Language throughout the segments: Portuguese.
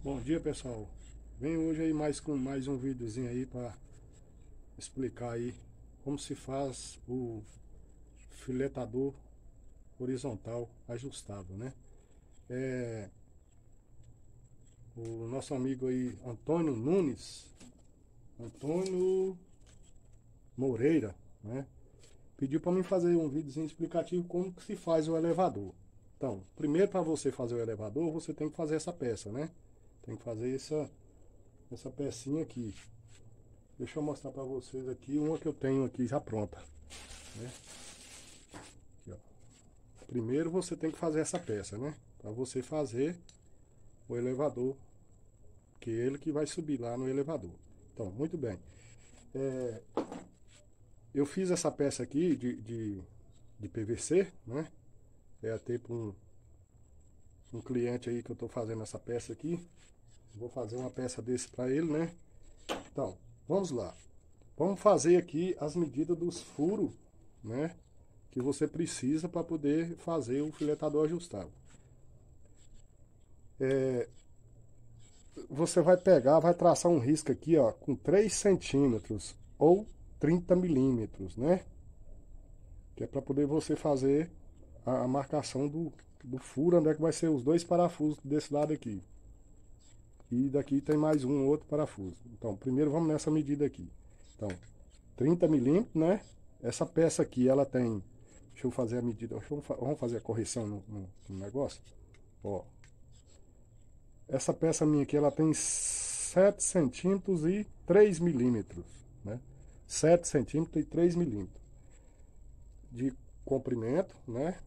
Bom dia, pessoal. Venho hoje aí com mais um videozinho aí para explicar aí como se faz o filetador horizontal ajustável, né? É, o nosso amigo aí Antônio Nunes, Antônio Moreira, né? Pediu para mim fazer um videozinho explicativo como que se faz o elevador. Então, primeiro para você fazer o elevador, você tem que fazer essa peça, né? Tem que fazer essa pecinha aqui. Deixa eu mostrar para vocês aqui uma que eu tenho aqui já pronta, né? Aqui, ó. Primeiro você tem que fazer essa peça, né? Para você fazer o elevador, que é ele que vai subir lá no elevador. Então, muito bem. Eu fiz essa peça aqui de PVC, né? É até para um cliente aí que eu estou fazendo essa peça aqui. Vou fazer uma peça desse para ele, né? Então, vamos lá. Vamos fazer aqui as medidas dos furos, né? Que você precisa para poder fazer o filetador ajustável. Você vai pegar, vai traçar um risco aqui, ó, com 3 centímetros ou 30 milímetros, né? Que é para poder você fazer a marcação do furo, onde é que vai ser os dois parafusos desse lado aqui. E daqui tem mais um outro parafuso. Então, primeiro vamos nessa medida aqui. Então, 30 milímetros, né? Essa peça aqui, ela tem... Deixa eu fazer a medida. Vamos fazer a correção no negócio. Ó. Essa peça minha aqui, ela tem 7 centímetros e 3 milímetros, né? 7 centímetros e 3 milímetros de comprimento, né?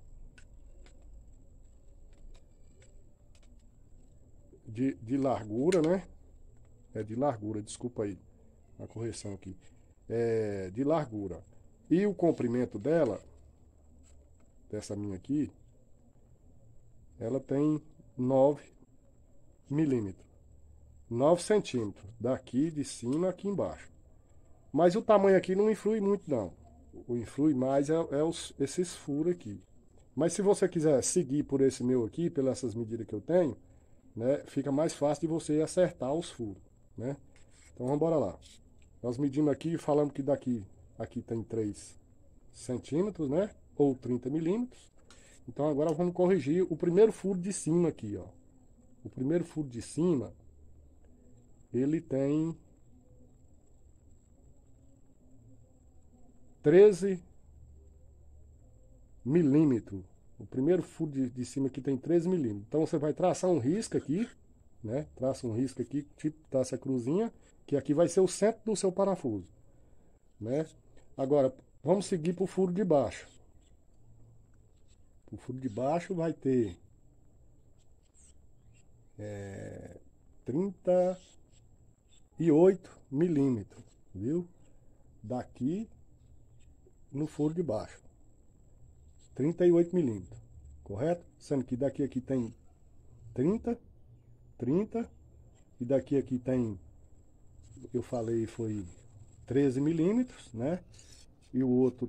De largura, né? É de largura, desculpa aí a correção aqui. É de largura. E o comprimento dela, dessa minha aqui, ela tem 9 milímetros. 9 centímetros. Daqui de cima aqui embaixo. Mas o tamanho aqui não influi muito, não. O influi mais esses furos aqui. Mas se você quiser seguir por esse meu aqui, pelas medidas que eu tenho, né, fica mais fácil de você acertar os furos, né? Então vamos embora lá. Nós medimos aqui, falamos que aqui tem 3 centímetros, né? Ou 30 milímetros. Então agora vamos corrigir o primeiro furo de cima aqui, ó. O primeiro furo de cima, ele tem 13 milímetros. O primeiro furo de cima aqui tem 13 milímetros. Então você vai traçar um risco aqui, né? Traça um risco aqui, tipo traça a cruzinha, que aqui vai ser o centro do seu parafuso, né? Agora, vamos seguir para o furo de baixo. O furo de baixo vai ter 38 milímetros, viu? Daqui no furo de baixo. 38 milímetros, correto? Sendo que daqui aqui tem 30, 30, e daqui aqui tem, eu falei, foi 13 milímetros, né? E o outro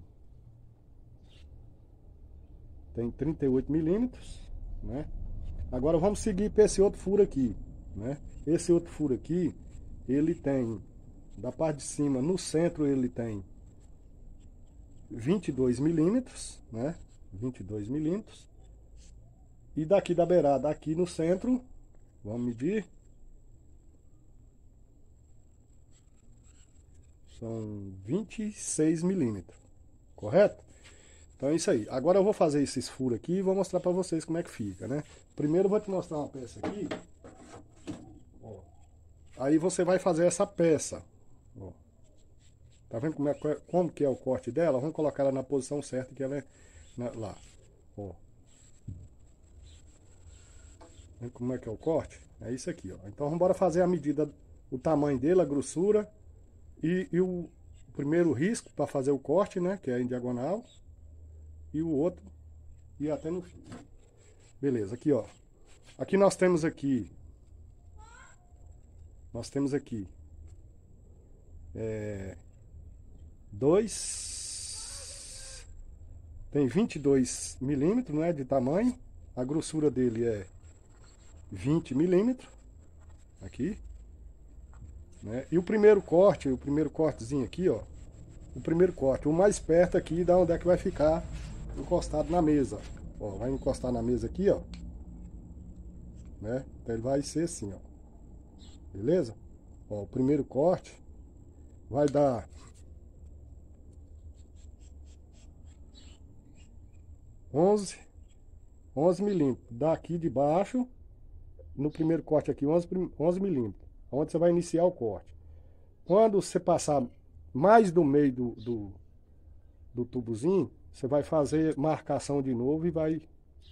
tem 38 milímetros, né? Agora vamos seguir para esse outro furo aqui, né? Esse outro furo aqui, ele tem, da parte de cima, no centro ele tem 22 milímetros, né? 22 milímetros. E daqui da beirada, aqui no centro, vamos medir. São 26 milímetros, correto? Então é isso aí. Agora eu vou fazer esses furos aqui e vou mostrar para vocês como é que fica, né? Primeiro eu vou te mostrar uma peça aqui. Ó. Aí você vai fazer essa peça. Ó. Tá vendo como que é o corte dela? Vamos colocar ela na posição certa que ela é lá. Ó. Vendo como é que é o corte? É isso aqui, ó. Então vamos embora fazer a medida, o tamanho dele, a grossura e o primeiro risco para fazer o corte, né? Que é em diagonal. E o outro e até no fim. Beleza, aqui ó. Aqui nós temos aqui. Tem 22 milímetros, né, de tamanho. A grossura dele é 20 milímetros, aqui, né? E o primeiro cortezinho aqui, ó. O primeiro corte, o mais perto aqui da onde é que vai ficar encostado na mesa. Ó, vai encostar na mesa aqui, ó. Né? Então ele vai ser assim, ó. Beleza? Ó, o primeiro corte vai dar 11 milímetros. Daqui de baixo, no primeiro corte aqui, 11 milímetros. Onde você vai iniciar o corte. Quando você passar mais do meio do tubozinho, você vai fazer marcação de novo e vai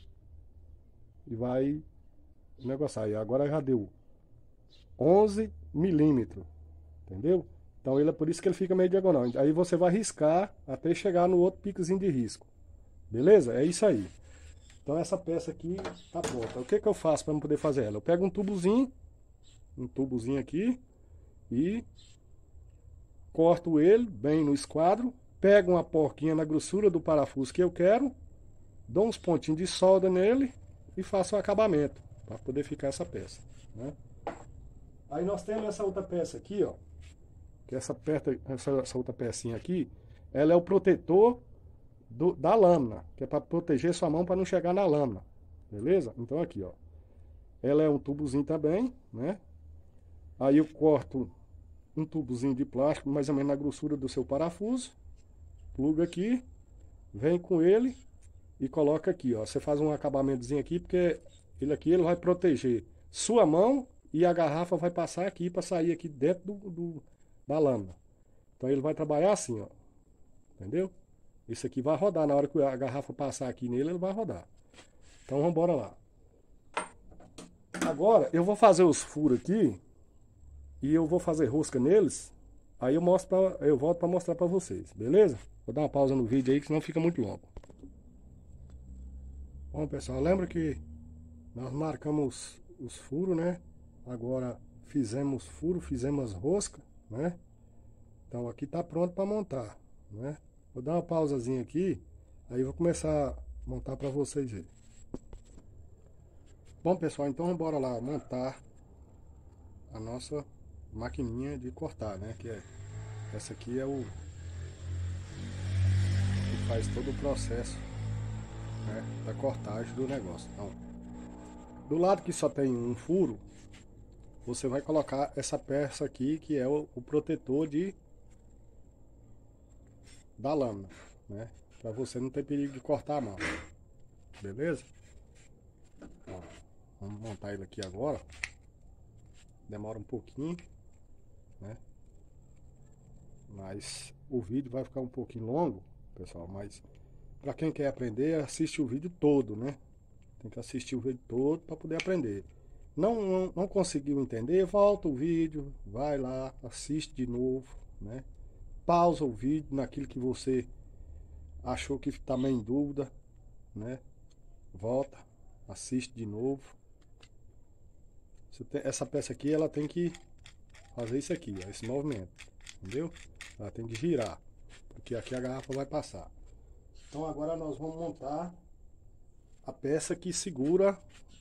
negociar. Aí agora já deu 11 milímetros, entendeu? Então ele é por isso que ele fica meio diagonal. Aí você vai riscar até chegar no outro picozinho de risco. Beleza? É isso aí. Então essa peça aqui tá pronta. O que que eu faço para poder fazer ela? Eu pego um tubozinho aqui e corto ele bem no esquadro, pego uma porquinha na grossura do parafuso que eu quero, dou uns pontinhos de solda nele e faço o acabamento para poder ficar essa peça, né? Aí nós temos essa outra peça aqui, ó, que essa outra pecinha aqui, ela é o protetor da lâmina, que é para proteger sua mão para não chegar na lâmina, beleza? Então aqui, ó, ela é um tubozinho também, né? Aí eu corto um tubozinho de plástico, mais ou menos na grossura do seu parafuso, pluga aqui, vem com ele e coloca aqui, ó. Você faz um acabamentozinho aqui, porque ele vai proteger sua mão e a garrafa vai passar aqui para sair aqui dentro da lâmina. Então ele vai trabalhar assim, ó. Entendeu? Isso aqui vai rodar, na hora que a garrafa passar aqui nele, ele vai rodar. Então vamos embora lá. Agora eu vou fazer os furos aqui e eu vou fazer rosca neles. Aí eu volto para mostrar para vocês, beleza? Vou dar uma pausa no vídeo aí, que senão fica muito longo. Bom, pessoal, lembra que nós marcamos os furos, né? Agora fizemos furo, fizemos rosca, né? Então aqui tá pronto para montar, né? Vou dar uma pausazinha aqui, aí eu vou começar a montar para vocês verem. Bom, pessoal, então vamos embora lá montar a nossa maquininha de cortar, né? Essa aqui é o que faz todo o processo, né, da cortagem do negócio. Então, do lado que só tem um furo, você vai colocar essa peça aqui, que é o protetor da lâmina, né? Para você não ter perigo de cortar a mão. Beleza? Ó, vamos montar ele aqui agora. Demora um pouquinho, né? Mas o vídeo vai ficar um pouquinho longo, pessoal. Mas para quem quer aprender, assiste o vídeo todo, né? Tem que assistir o vídeo todo para poder aprender. Não conseguiu entender? Volta o vídeo, vai lá, assiste de novo, né? Pausa o vídeo naquilo que você achou que está em dúvida, né? Volta, assiste de novo. Essa peça aqui, ela tem que fazer isso aqui, ó, esse movimento, entendeu? Ela tem que girar, porque aqui a garrafa vai passar. Então agora nós vamos montar a peça que segura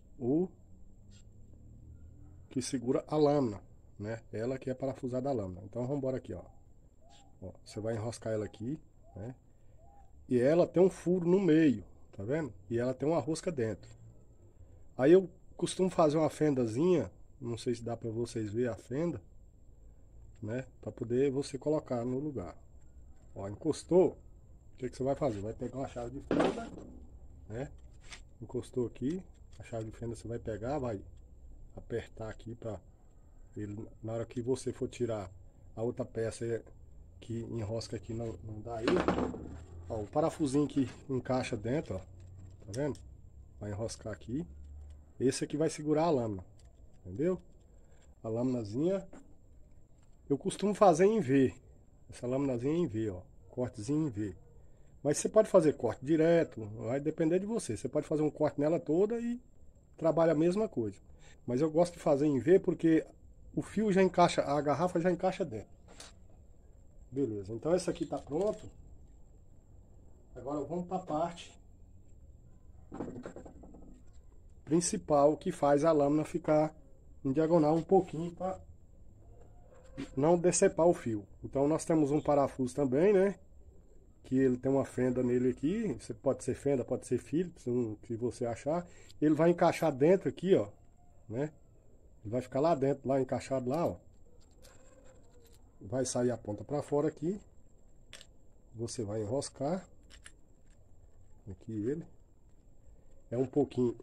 a lâmina, né? Ela que é parafusada a lâmina. Então vamos embora aqui, ó. Ó, você vai enroscar ela aqui, né? E ela tem um furo no meio, tá vendo? E ela tem uma rosca dentro. Aí eu costumo fazer uma fendazinha, não sei se dá para vocês verem a fenda, né? Para poder você colocar no lugar. Ó, encostou, o que você vai fazer? Vai pegar uma chave de fenda, né? Encostou aqui, a chave de fenda você vai pegar, vai apertar aqui para ele, na hora que você for tirar a outra peça que enrosca aqui, não dá aí. Ó, o parafusinho que encaixa dentro, ó, tá vendo? Vai enroscar aqui. Esse aqui vai segurar a lâmina, entendeu? A lâminazinha eu costumo fazer em V. Essa lâminazinha é em V, ó, cortezinho em V. Mas você pode fazer corte direto, vai depender de você. Você pode fazer um corte nela toda e trabalha a mesma coisa. Mas eu gosto de fazer em V porque o fio já encaixa, a garrafa já encaixa dentro. Beleza, então esse aqui tá pronto. Agora vamos para a parte principal que faz a lâmina ficar em diagonal um pouquinho para não decepar o fio. Então nós temos um parafuso também, né? Que ele tem uma fenda nele aqui. Você pode ser fenda, pode ser Phillips, que você achar. Ele vai encaixar dentro aqui, ó, né? Ele vai ficar lá dentro, lá encaixado lá, ó. Vai sair a ponta para fora aqui. Você vai enroscar aqui ele. É um pouquinho.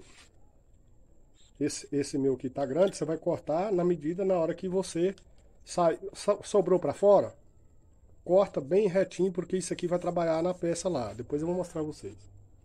Esse meu aqui tá grande, você vai cortar na medida na hora que você sai. Sobrou para fora, corta bem retinho, porque isso aqui vai trabalhar na peça lá. Depois eu vou mostrar a vocês.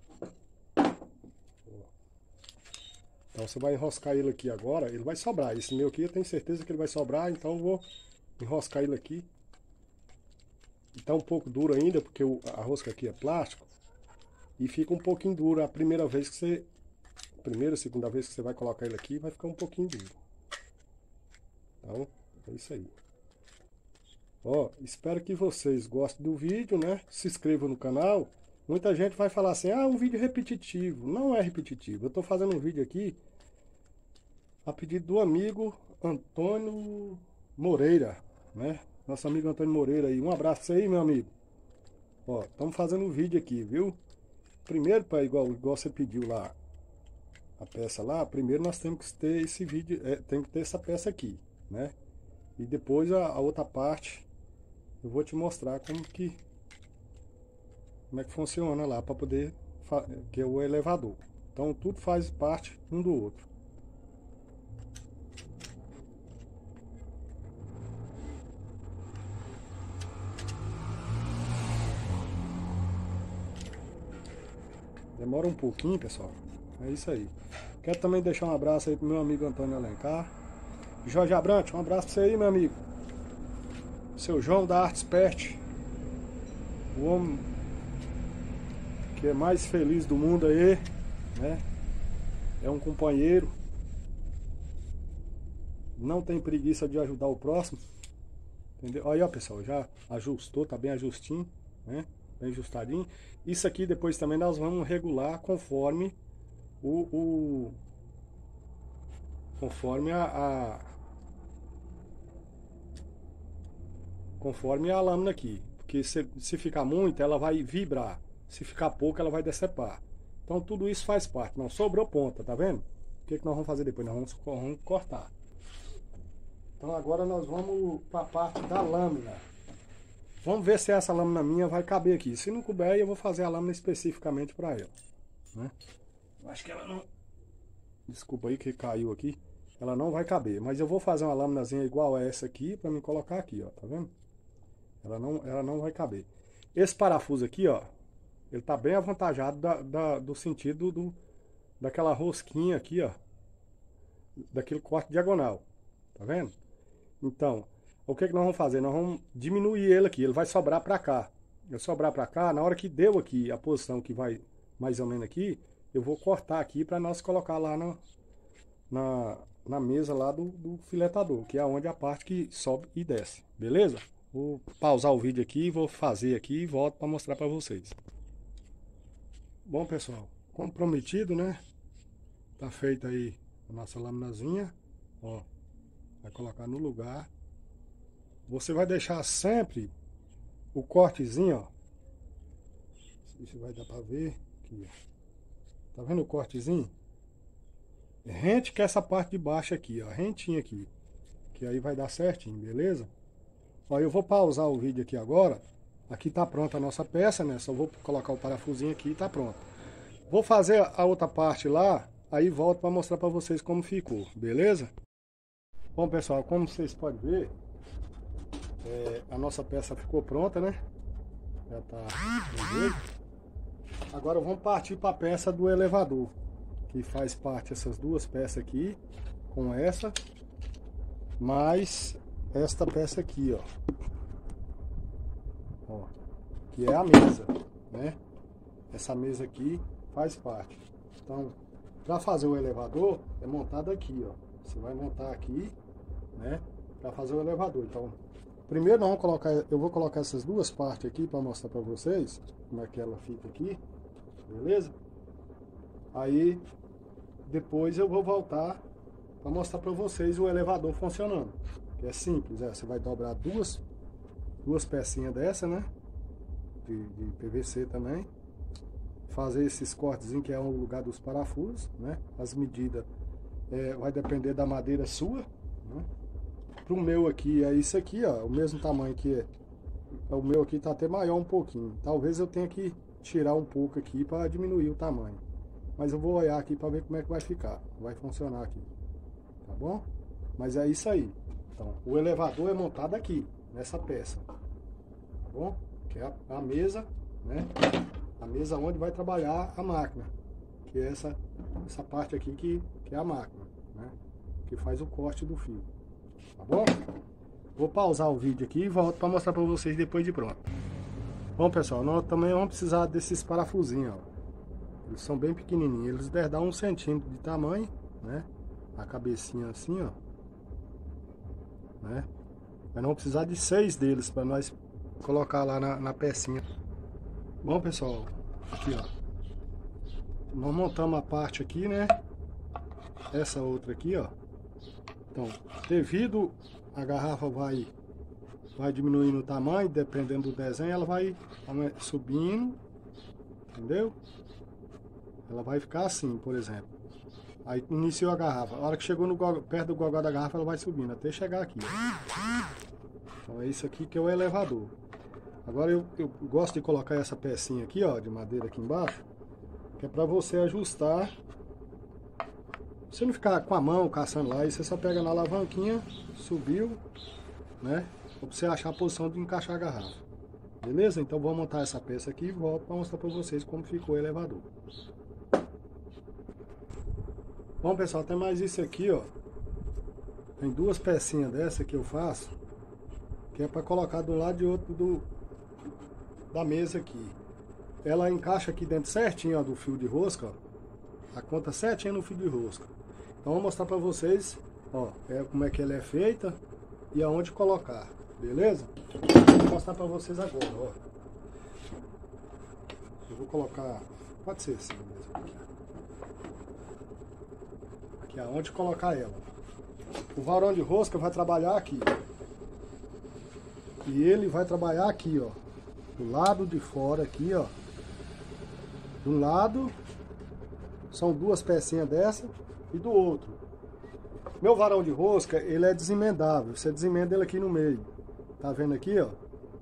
Então você vai enroscar ele aqui agora, ele vai sobrar. Esse meu aqui eu tenho certeza que ele vai sobrar, então eu vou enroscar ele aqui. E tá um pouco duro ainda, porque a rosca aqui é plástico. E fica um pouquinho duro a primeira vez que você... Primeira, segunda vez que você vai colocar ele aqui, vai ficar um pouquinho duro. Então, é isso aí. Ó, espero que vocês gostem do vídeo, né? Se inscrevam no canal. Muita gente vai falar assim, ah, um vídeo repetitivo. Não é repetitivo. Eu tô fazendo um vídeo aqui a pedido do amigo Antônio Moreira, né? Nosso amigo Antônio Moreira aí. Um abraço aí, meu amigo. Ó, estamos fazendo um vídeo aqui, viu? Primeiro, para igual você pediu lá, a peça lá, primeiro nós temos que ter esse vídeo, tem que ter essa peça aqui, né? E depois a outra parte, eu vou te mostrar como é que funciona lá, para poder, que é o elevador. Então tudo faz parte um do outro. Demora um pouquinho, pessoal. É isso aí. Quero também deixar um abraço aí pro meu amigo Antônio Alencar. Jorge Abrante, um abraço pra você aí, meu amigo. Seu João da Arte Expert. O homem que é mais feliz do mundo aí, né? É um companheiro. Não tem preguiça de ajudar o próximo. Entendeu? Aí, ó, pessoal, já ajustou, tá bem ajustinho, né? Bem ajustadinho. Isso aqui depois também nós vamos regular conforme conforme conforme a lâmina aqui. Porque se ficar muito, ela vai vibrar. Se ficar pouco, ela vai decepar. Então tudo isso faz parte. Não sobrou ponta, tá vendo? O que nós vamos fazer depois? Nós vamos cortar. Então agora nós vamos para a parte da lâmina. Vamos ver se essa lâmina minha vai caber aqui. Se não couber, eu vou fazer a lâmina especificamente para ela, né? Eu acho que ela não... Desculpa aí que caiu aqui. Ela não vai caber, mas eu vou fazer uma lâminazinha igual a essa aqui para me colocar aqui, ó, tá vendo? Ela não vai caber. Esse parafuso aqui, ó, ele tá bem avantajado do sentido daquela rosquinha aqui, ó, daquele corte diagonal, tá vendo? Então, o que nós vamos fazer? Nós vamos diminuir ele aqui, ele vai sobrar para cá. Ele sobrar para cá, na hora que deu aqui a posição que vai mais ou menos aqui, eu vou cortar aqui para nós colocar lá na mesa lá do filetador, que é onde a parte que sobe e desce, beleza? Vou pausar o vídeo aqui, vou fazer aqui e volto para mostrar para vocês. Bom, pessoal, como prometido, né? Tá feita aí a nossa laminazinha, ó. Vai colocar no lugar. Você vai deixar sempre o cortezinho, ó. Não sei se vai dar para ver aqui, ó. Tá vendo o cortezinho? Rente que essa parte de baixo aqui, ó, rentinho aqui, que aí vai dar certinho, beleza? Ó, eu vou pausar o vídeo aqui agora. Aqui tá pronta a nossa peça, né? Só vou colocar o parafusinho aqui e tá pronto. Vou fazer a outra parte lá, aí volto para mostrar para vocês como ficou, beleza? Bom, pessoal, como vocês podem ver, a nossa peça ficou pronta, né? Já tá no jeito. Agora vamos partir para a peça do elevador, que faz parte dessas duas peças aqui, com essa, mais esta peça aqui, ó, que é a mesa, né? Essa mesa aqui faz parte. Então, para fazer o elevador, é montado aqui, ó. Você vai montar aqui, né? Para fazer o elevador. Então, primeiro nós vamos colocar, eu vou colocar essas duas partes aqui para mostrar para vocês como é que ela fica aqui, beleza? Aí depois eu vou voltar para mostrar para vocês o elevador funcionando. É simples, você vai dobrar duas pecinhas dessa, né? De PVC também. Fazer esses cortezinhos que é o lugar dos parafusos, né? As medidas vai depender da madeira sua, né? Pro meu aqui é isso aqui, ó, o mesmo tamanho que é. O meu aqui tá até maior um pouquinho. Talvez eu tenha que tirar um pouco aqui para diminuir o tamanho. Mas eu vou olhar aqui para ver como é que vai ficar. Vai funcionar aqui. Tá bom? Mas é isso aí. Então, o elevador é montado aqui, nessa peça. Tá bom? Que é a mesa, né? A mesa onde vai trabalhar a máquina. Que é essa parte aqui que é a máquina, né? Que faz o corte do fio. Tá bom? Vou pausar o vídeo aqui e volto para mostrar para vocês depois de pronto. Bom, pessoal, nós também vamos precisar desses parafusinhos, ó. Eles são bem pequenininhos, eles devem dar 1 centímetro de tamanho, né? A cabecinha assim, ó, né? Mas nós vamos precisar de 6 deles para nós colocar lá na pecinha. Bom, pessoal, aqui, ó, nós montamos a parte aqui, né? Essa outra aqui, ó. Então, devido a garrafa vai diminuindo o tamanho, dependendo do desenho, ela vai subindo, entendeu? Ela vai ficar assim, por exemplo. Aí iniciou a garrafa. A hora que chegou perto do gogó da garrafa, ela vai subindo até chegar aqui. Então é isso aqui que é o elevador. Agora eu gosto de colocar essa pecinha aqui, ó, de madeira aqui embaixo, que é para você ajustar. Você não ficar com a mão caçando lá, e você só pega na alavanquinha, subiu, né? Para você achar a posição de encaixar a garrafa. Beleza? Então vou montar essa peça aqui e volto para mostrar para vocês como ficou o elevador. Bom, pessoal, tem mais isso aqui, ó. Tem 2 pecinhas dessa que eu faço, que é para colocar de um lado e outro da mesa aqui. Ela encaixa aqui dentro certinho, ó, do fio de rosca, ó. A conta certinho no fio de rosca. Então vou mostrar para vocês, ó, como é que ela é feita e aonde colocar, beleza? Vou mostrar para vocês agora, ó. Eu vou colocar, pode ser assim mesmo. Aqui aonde colocar ela. O varão de rosca vai trabalhar aqui. E ele vai trabalhar aqui, ó. Do lado de fora aqui, ó. Do lado são 2 pecinhas dessa e do outro. Meu varão de rosca, ele é desemendável. Você desemenda ele aqui no meio. Tá vendo aqui, ó?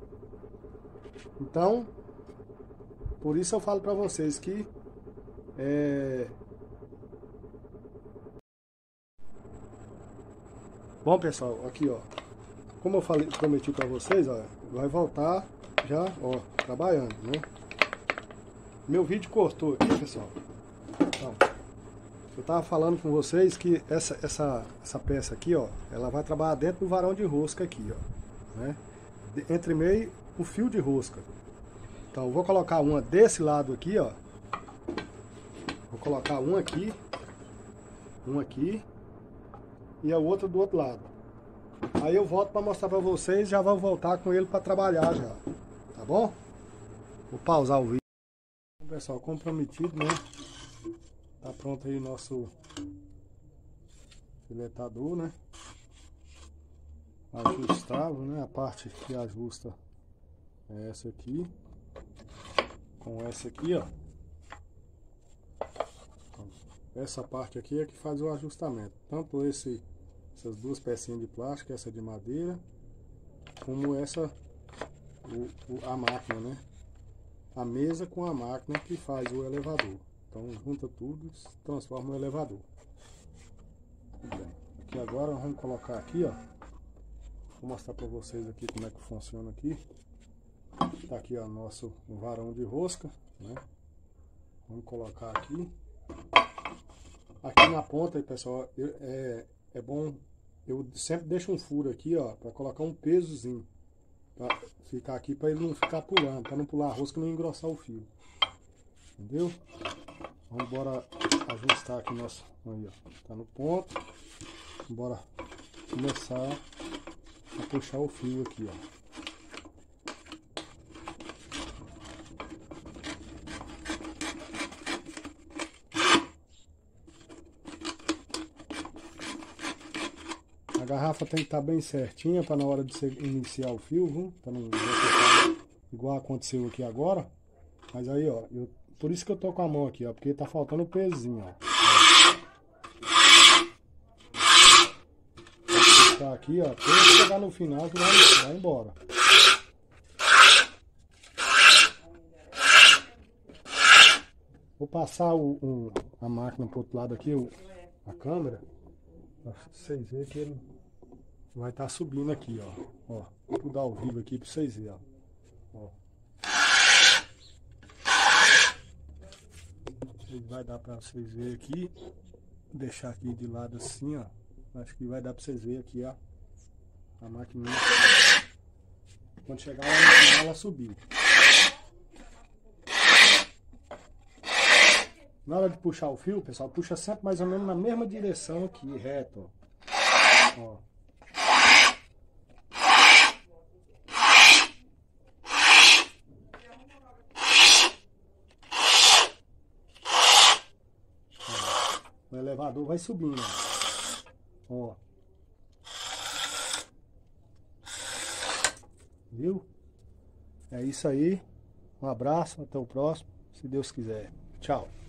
Então, por isso eu falo pra vocês que Bom, pessoal, aqui, ó. Como eu prometi pra vocês, ó, vai voltar já, ó, trabalhando, né? Meu vídeo cortou aqui, pessoal. Então, eu tava falando com vocês que essa peça aqui, ó, ela vai trabalhar dentro do varão de rosca aqui, ó, né? Entre meio o fio de rosca. Então, eu vou colocar uma desse lado aqui, ó. Vou colocar um aqui e a outra do outro lado. Aí eu volto para mostrar para vocês, já vou voltar com ele para trabalhar já, tá bom? Vou pausar o vídeo. Bom, pessoal, comprometido, né? Tá pronto aí nosso filetador, né? Ajustável, né? A parte que ajusta é essa aqui, com essa aqui, ó. Essa parte aqui é que faz o ajustamento. Tanto essas 2 pecinhas de plástico, essa de madeira, como essa, a máquina, né? A mesa com a máquina que faz o elevador. Então junta tudo e transforma o elevador. Muito bem. Aqui agora vamos colocar aqui, ó. Vou mostrar para vocês aqui como é que funciona aqui. Tá aqui, ó, nosso varão de rosca, né? Vamos colocar aqui. Aqui na ponta, pessoal, é bom, eu sempre deixo um furo aqui, ó, para colocar um pesozinho, para ficar aqui, para ele não ficar pulando, para não pular a rosca e não engrossar o fio, entendeu? Vamos embora ajustar aqui nosso, aí, ó, tá no ponto, bora começar a puxar o fio aqui, ó. garrafa tem que estar bem certinha para na hora de você iniciar o fio, viu? Para não deixar igual aconteceu aqui agora. Mas aí, ó, por isso que eu tô com a mão aqui, ó, porque tá faltando o pezinho, ó. Vou puxar aqui, ó, até chegar no final que vai embora. Vou passar a máquina pro outro lado aqui, a câmera, pra vocês verem que ele vai estar subindo aqui, ó. Vou mudar ao vivo aqui pra vocês verem, ó. Vai dar pra vocês verem aqui. Vou deixar aqui de lado assim, ó. Acho que vai dar pra vocês verem aqui, ó. A máquina. Quando chegar lá no final, ela subir. Na hora de puxar o fio, pessoal, puxa sempre mais ou menos na mesma direção aqui, reto, ó. O elevador vai subindo, ó. Viu? É isso aí. Um abraço, até o próximo, se Deus quiser. Tchau.